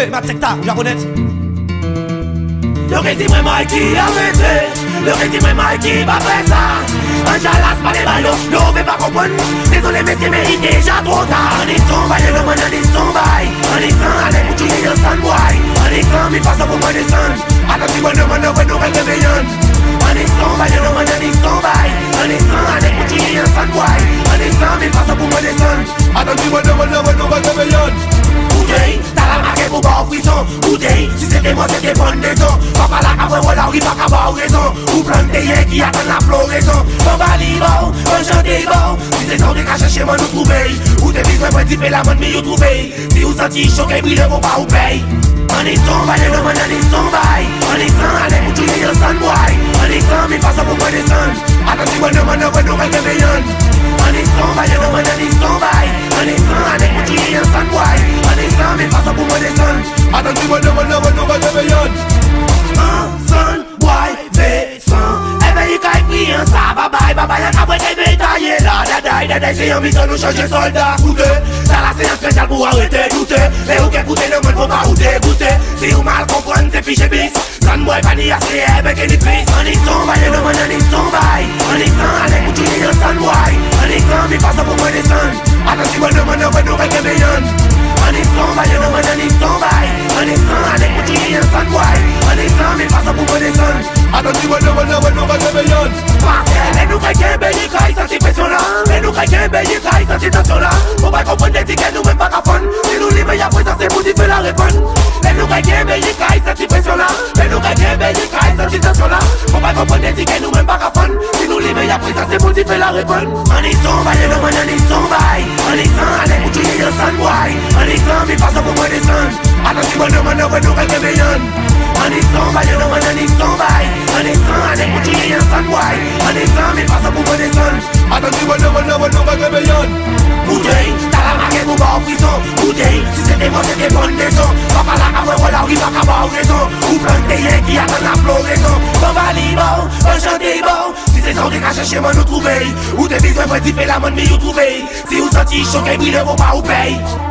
Hey, ma secta, japonette. Le rythme est moi qui a arrêté. Le rythme est moi qui va faire ça. Un jalas pas les ballons, ne veut pas comprendre. Désolé mais c'est mérité déjà trop tard. On est son bail, le monde on est son bail. On est sans aller pour tuer le sunboy. On est sans mais pas ça pour moi descendre. Attention, on ne nous réveillons. On est son bail, le monde on est son bail. On est sans aller pour tuer le sunboy. On est sans mais pas ça pour moi descendre. Attention, on ne nous réveillons. Oudé, t'as la marque pour boire frisson. Oudé, si c'était moi c'était bonne maison. Papa la cabra voilà, il va qu'avoir raison. Ou planter qui attend la floraison. On va libre, on chante bon. Si c'est sans décracher chez moi nous trouver. Ou t'es besoin pour dire la bonne mais vous trouver. Si vous sentez choqué, brille vos pas ou paye. On est son bail, le monde on est son bail. On est sans aller pour tuer le sunboy. On est sans mais pas ça pour moi descendre. Attention, on ne nous réveillons. On est son bail, le monde on est son bail. On est sans aller pour tuer le sunboy. On est sans mais pas ça pour moi descendre. Attention, on ne nous réveillons. Un sunboy V100. Éveillé quand il prie un ça, bye bye, y'a qu'après qu'il bétaillé là, dadai, c'est un mission nous changer soldat. Goûteux, ça là c'est un spécial pour arrêter douter. Mais où qu'écouter le monde faut pas ou dégoûter. Si vous mal comprendre c'est fiché bis. Sunboy vanille assez avec une prise. On est son bail, le monde on est son bail. On est sans aller pour tuer le sunboy. On est sans mais pas ça pour moi descendre. Attention, on ne nous réveillons. On est son bail, le monde on est son bail. On est sans aller pour tuer le sunboy. On est sans mais pas ça pour moi descendre. Attention, on ne nous réveillons. Et nous craquons, béni, craille, sans cette pression là. Et nous craquons, béni, craille, sans cette tension là. Faut pas comprendre des tickets, nous même pas qu'à fond. Si nous libérons, y'a présence, c'est pour dire la réponse. Et nous craquons, béni, craille, sans cette pression là. Et nous craquons, béni, craille, sans cette tension là. Faut pas comprendre des tickets, nous même pas qu'à fond. Si nous libérons, y'a présence, c'est pour dire la réponse. On est son bail, le monde on est son bail. On est sans aller pour tuer le sunboy. On est sans, mais pas ça pour moi descendre. Attention, on ne nous réveillons. On est son bail, le monde on est son bail. On est sans aller pour tuer le sunboy. On est sans, mais pas ça pour moi descendre. Attention, on ne réveillons. Oudé, t'as la marque pour boire frisson. Oudé, si c'était moi c'était bonne maison. Papa la cabra voilà, il va qu'avoir raison. Ou planter qui attend la floraison. On va libre, on chante bon. Si c'est sans décracher chez moi nous trouver. Ou t'es besoin pour dire la bonne mais vous trouver. Si vous sentez choqué, brille vos pas ou paye.